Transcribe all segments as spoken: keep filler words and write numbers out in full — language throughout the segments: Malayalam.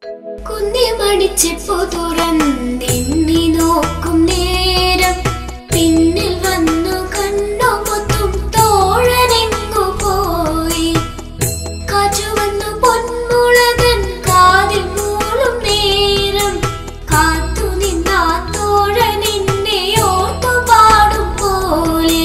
കുന്നിമണിച്ചിപ്പു തുറന്നെണ്ണി നോക്കും നേരം പിന്നിൽ വന്നു കണ്ണു പൊത്തും തോഴനെങ്ങു പോയി. കാറ്റു വന്നു പൊന്മുളകൻ കാതിൽ മൂളും നേരം കാത്തു നിന്നാ തോഴനെന്നെ ഓർത്തു പാടും പോലെ.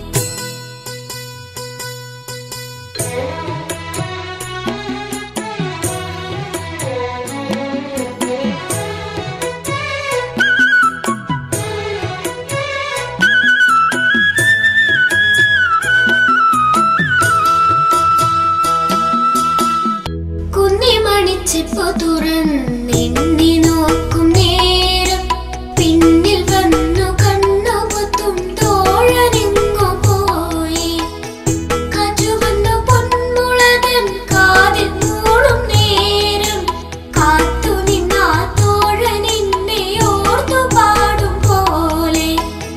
കുന്നിമണിച്ചിപ്പു തുറന്നെണ്ണി നോക്കും നേരം പിന്നിൽ വന്നു കണ്ണു പൊത്തും തോഴനെങ്ങു പോയി. കാറ്റു വന്നു പൊന്മുളകൻ കാതിൽ മൂളും നേരം കാത്തു നിന്നാ തോഴനെന്നെ ഓർത്തു പാടും പോലെ.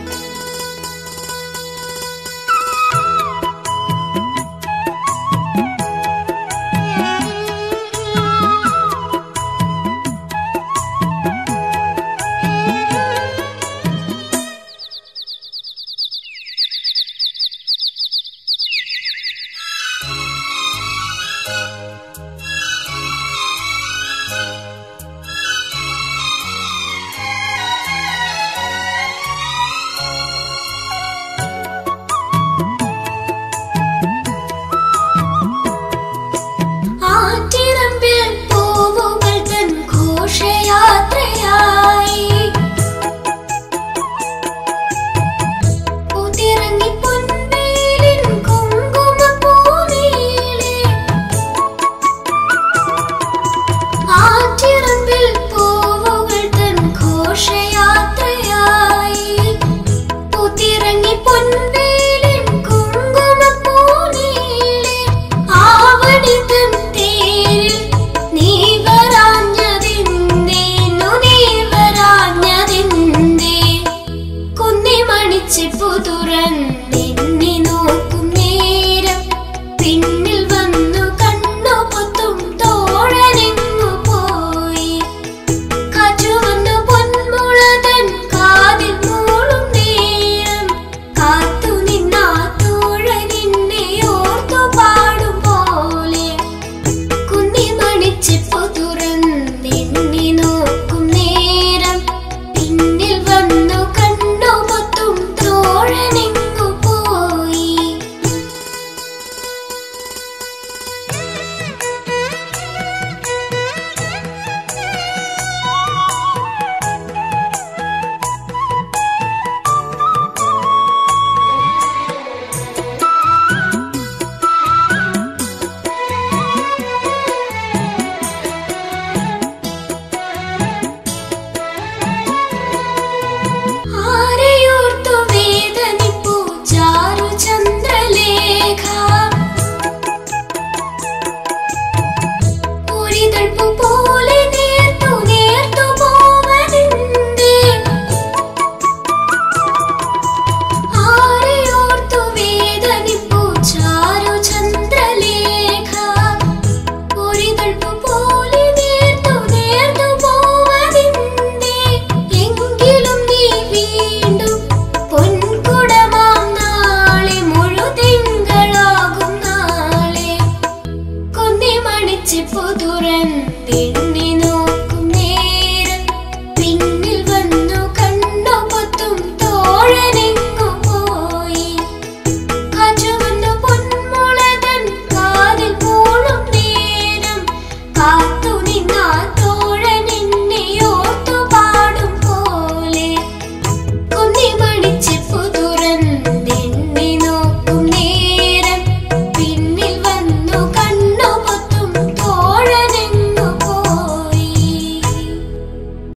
ആറ്റിറമ്പിൽ പൂവുകൾ തൻ ഘോഷയാത്രയായി ഉതിറങ്ങി പൊൻവേലിൻ കുങ്കുമപ്പൂനീളെ. ആറ്റിറമ്പിൽ പൂവുകൾ തൻ ഘോഷയാത്രയായി ഉതിറങ്ങി പൊൻവേലിൻ കുങ്കുമപ്പൂനീളെ. ആവണി തൻ തേരിൽ നീ വരാഞ്ഞതെന്തേന്നു നീ വരാഞ്ഞതെന്തേ. കുന്നിമണിച്ചിപ്പു തുറന്നെണ്ണി നോക്കും നേരം പിന്നിൽ വന്നു കണ്ണു പൊത്തും തോഴനെങ്ങു പോയി. കാറ്റു വന്നു പൊന്മുളകൻ കാതിൽ മൂളും നേരം കാത്തു നിന്നാ തോഴനെന്നെ ഓർത്തു പാടും പോലെ. കുന്നിമണിച്ചിപ്പു തുറന്നെണ്ണി നോക്കും നേരം പിന്നിൽ വന്നു കണ്ണു പൊത്തും തോഴനെങ്ങു പോയി. ആരെയോർത്തു വേദനിപ്പു ചാരു ചന്ദ്രലേഖ. ഒരിതൾപ്പു പോലെ നേർത്തു നേർത്തു പോവതെന്തേ. ആരെയോർത്തു വേദനിപ്പു ചാരു ചന്ദ്രലേഖ. ഒരിതൾപ്പു പോലെ നേർത്തു നേർത്തു പോവതെന്തേ. എങ്കിലും നീ വീണ്ടും പൊൻകുടമാം നാളെ മുഴുതിങ്കളാകും നാളെ. കുന്നിമണിച്ചിപ്പു തുറന്നെണ്ണി